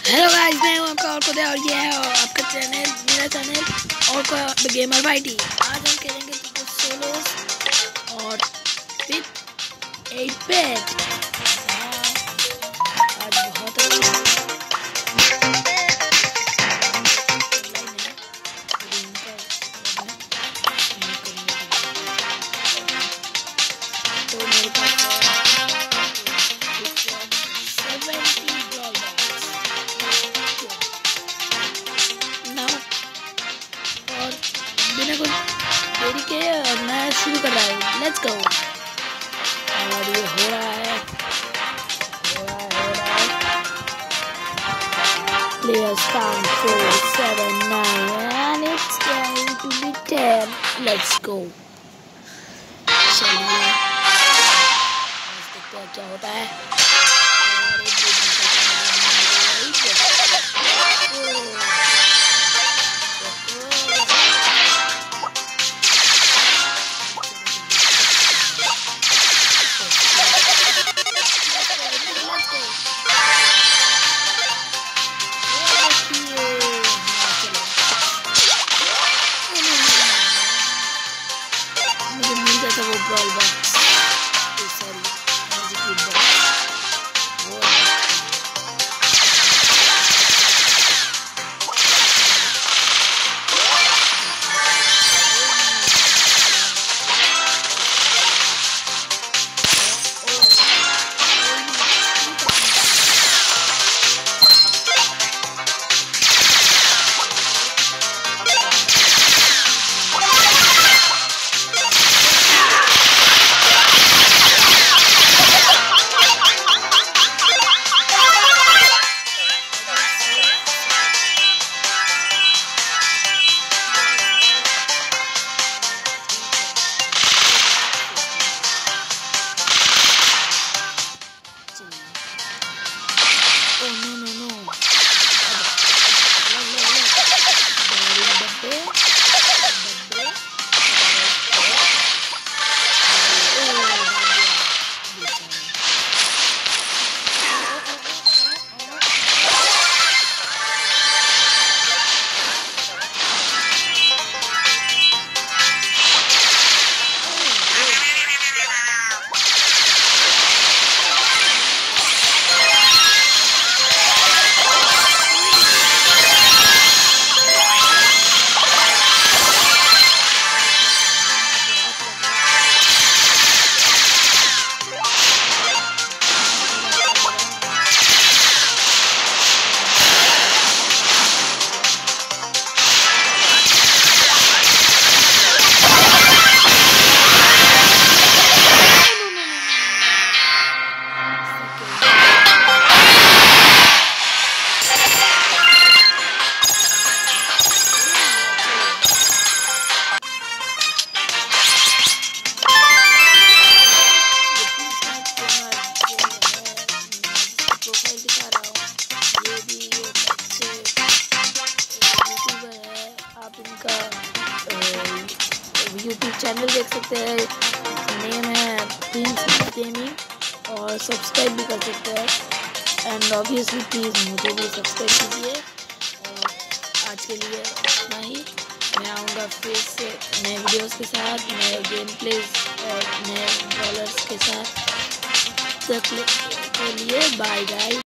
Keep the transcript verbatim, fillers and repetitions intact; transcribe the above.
Hello guys, मैं हूं आपका और खुदा और ये है आपका चैनल, मेरा चैनल और का गेमर भाईटी। आज हम खेलेंगे तो सोलोस और विद एट पैड। आज बहुत तो मेरे पास बिना कुछ देरी के मैं शुरू कर रहा हूँ। Let's go. और ये हो रहा है हो रहा है हो रहा है Players count four, seven, nine and it's going to be ten. Let's go. चलिए देखते हैं क्या होता है। वो ball box sorry magic box वो यूट्यूब चैनल देख सकते हैं, नेम है प्रिंस गेमिंग और सब्सक्राइब भी कर सकते हैं। एंड ऑब्वियसली प्लीज़ मुझे भी सब्सक्राइब कीजिए। और आज के लिए इतना ही। मैं आऊँगा फिर से नए वीडियोस के साथ, नए गेम प्लेस और नए बॉलर्स के साथ। तब तक के लिए बाय बाय।